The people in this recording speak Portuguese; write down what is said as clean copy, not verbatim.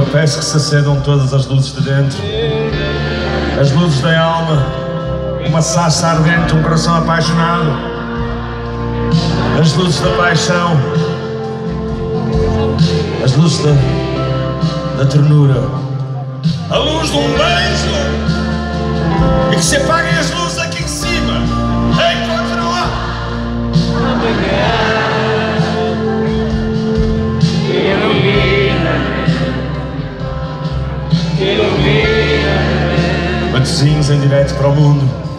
peço que se acendam todas as luzes de dentro, as luzes da alma, uma sarça ardente, um coração apaixonado, as luzes da paixão, as luzes da ternura, a luz de um beijo, e que se apaguem as luzes aqui em cima, enquanto não há. Matosinhos em direto para o mundo.